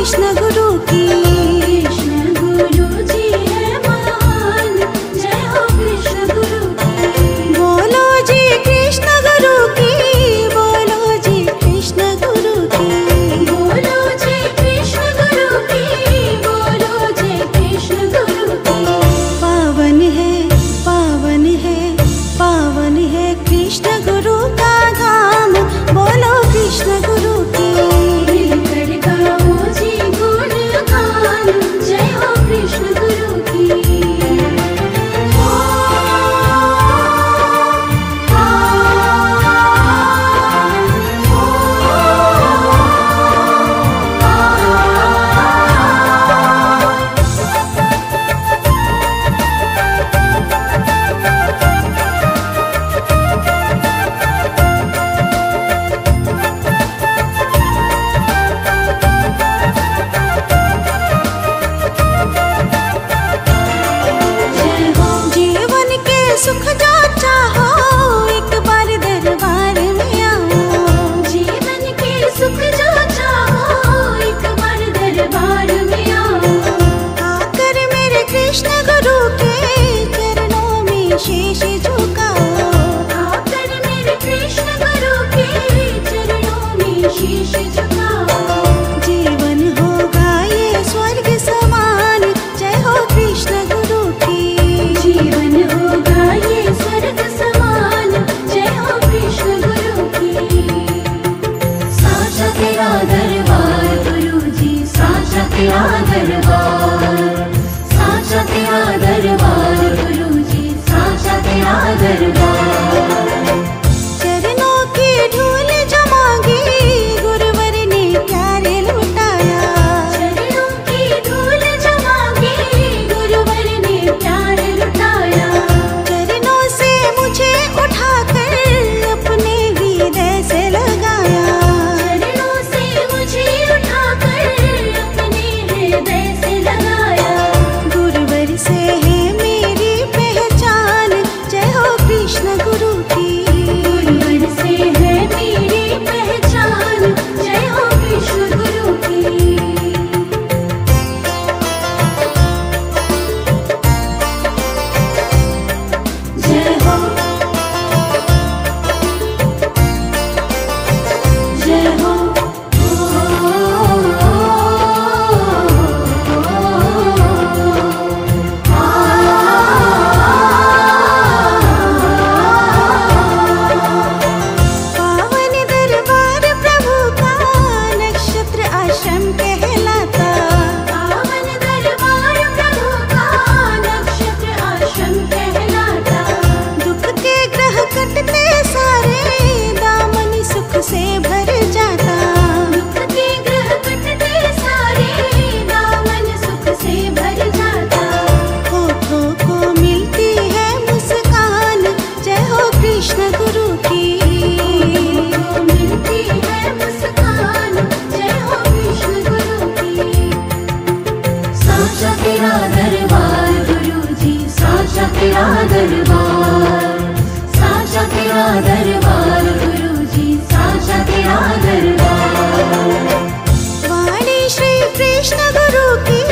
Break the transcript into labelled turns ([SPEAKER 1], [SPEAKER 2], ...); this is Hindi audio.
[SPEAKER 1] कृष्ण गुरु की।
[SPEAKER 2] कृष्ण गुरु जी है महान, जय हो कृष्ण गुरु की।
[SPEAKER 1] बोलो जी कृष्ण गुरु की, बोलो जी कृष्ण गुरु की।
[SPEAKER 2] बोलो जी कृष्ण गुरु की, बोलो जी कृष्ण गुरु की।
[SPEAKER 1] पावन है, पावन है, पावन है कृष्ण गुरु का धाम, बोलो कृष्ण गुरु की।
[SPEAKER 2] मिलकर गाओ जी गुणगान, जय हो कृष्ण गुरु की।
[SPEAKER 1] जीवन के सुख जो चाहो, एक बार दरबार में आओ।
[SPEAKER 2] जीवन के सुख जो चाहो, एक बार दरबार में आओ।
[SPEAKER 1] आकर मेरे कृष्ण गुरु के चरणों में शीश झुकाओ।
[SPEAKER 2] आकर मेरे कृष्ण गुरु के चरणों में शीश झुकाओ।
[SPEAKER 1] जीवन होगा ये स्वर्ग समान, जय हो कृष्ण गुरु की।
[SPEAKER 2] जीवन होगा ये स्वर्ग समान, जय हो कृष्ण गुरु की। साचा तेरा दरबार गुरु जी, साचा तेरा दरबार। साचा तेरा दरबार गुरु जी, साचा तेरा दरबार।
[SPEAKER 1] चरणों की धूल जमागी, गुरुवर ने प्यारे लुटाया।
[SPEAKER 2] चरणों की धूल जमाके, गुरुवर ने प्यार लुटाया।
[SPEAKER 1] चरणों से मुझे उठाकर अपने हृदय से लगाया।
[SPEAKER 2] चरणों से मुझे उठाकर अपने हृदय से लगाया।
[SPEAKER 1] गुरुवर से है मेरी पहचान, जय हो कृष्ण गुरु की।
[SPEAKER 2] गुरुवर से है मेरी पहचान, जय हो कृष्ण गुरु की। जय हो, जय हो।
[SPEAKER 1] पावन दरबार प्रभु का नक्षत्र आश्रम कहलाता।
[SPEAKER 2] पावन दरबार प्रभु का नक्षत्र आश्रम कहलाता।
[SPEAKER 1] दुख के ग्रह कटते सारे, दामन सुख से भर जाता।
[SPEAKER 2] दुख के ग्रह कटते सारे, दामन सुख से भर जाता।
[SPEAKER 1] होठों को मिलती है मुस्कान, जय हो कृष्ण गुरु की।
[SPEAKER 2] को मिलती है मुस्कान, जय हो कृष्ण गुरु की। साचा तेरा दरबार गुरु जी, साचा तेरा दरबार। साचा तेरा दरबार गुरु जी, साचा तेरा दरबार।
[SPEAKER 1] वाणी श्री कृष्ण गुरु की,